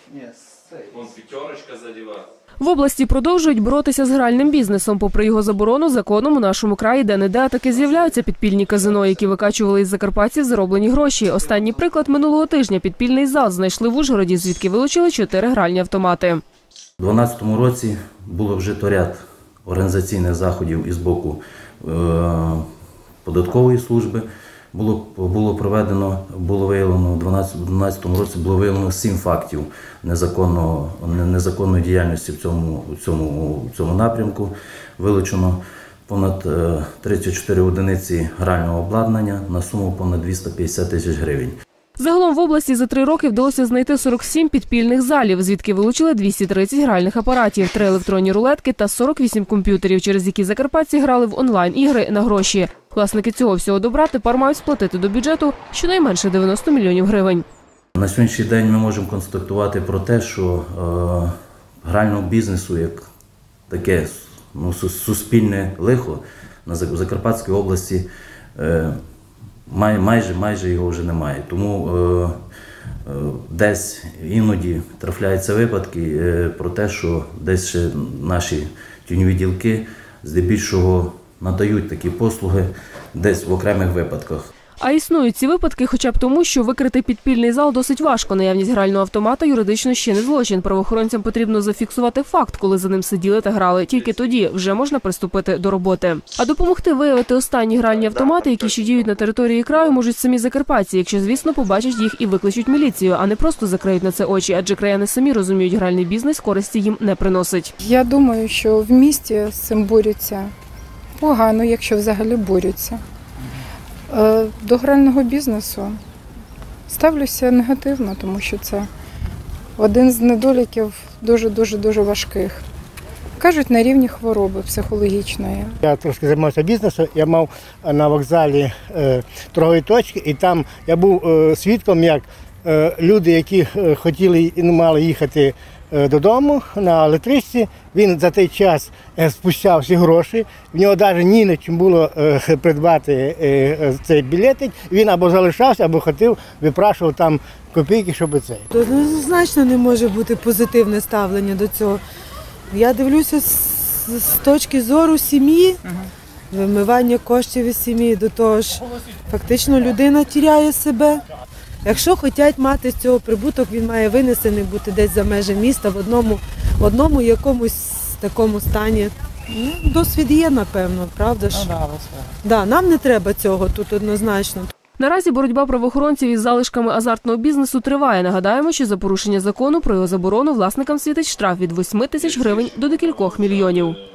Вон п'ятерочка задіва. В області продовжують боротися з гральним бізнесом. Попри його заборону, законом у нашому краї де-не-де таки з'являються підпільні казино, які викачували із закарпатців зароблені гроші. Останній приклад минулого тижня – підпільний зал знайшли в Ужгороді, звідки вилучили 4 гральні автомати. У 2012 році було вжито ряд організаційних заходів із боку податкової служби. Було виявлено, у 2012 році було виявлено 7 фактів незаконної діяльності в цьому напрямку. Вилучено понад 34 одиниці грального обладнання на суму понад 250 тисяч гривень. Загалом в області за 3 роки вдалося знайти 47 підпільних залів, звідки вилучили 230 гральних апаратів, 3 електронні рулетки та 48 комп'ютерів, через які закарпатці грали в онлайн-ігри на гроші. Власники цього всього добра тепер мають сплатити до бюджету щонайменше 90 мільйонів гривень. На сьогоднішній день ми можемо констатувати про те, що грального бізнесу як таке суспільне лихо в Закарпатській області майже його вже немає. Тому десь іноді трапляються випадки про те, що десь ще наші тіньові ділки здебільшого надають такі послуги десь в окремих випадках. А існують ці випадки хоча б тому, що викрити підпільний зал досить важко. Наявність грального автомата юридично ще не злочин. Правоохоронцям потрібно зафіксувати факт, коли за ним сиділи та грали. Тільки тоді вже можна приступити до роботи. А допомогти виявити останні гральні автомати, які ще діють на території краю, можуть самі закарпатці, якщо, звісно, побачать їх і викличуть міліцію, а не просто закриють на це очі, адже краяни самі розуміють, гральний бізнес користі їм не приносить. Я думаю, що в місті з цим борються погано, якщо взагалі борються. До грального бізнесу ставлюся негативно, тому що це один з недоліків дуже важких. Кажуть, на рівні хвороби психологічної. Я трошки займався бізнесом, я мав на вокзалі торгові точки, і там я був свідком, як люди, які хотіли і не мали їхати додому на електричці, він за той час спущав всі гроші, в нього навіть ні на чим було придбати цей білетик, він або залишався, або хотів, випрашував там копійки, щоб це. Однозначно не може бути позитивне ставлення до цього. Я дивлюся з точки зору сім'ї, вимивання коштів із сім'ї, до того ж фактично людина тіряє себе. Якщо хочуть мати з цього прибуток, він має винесений бути десь за межі міста, в одному якомусь такому стані. Досвід є, напевно, правда ж? Да, нам не треба цього тут однозначно. Наразі боротьба правоохоронців із залишками азартного бізнесу триває. Нагадаємо, що за порушення закону про його заборону власникам світить штраф від 8 тисяч гривень до декількох мільйонів.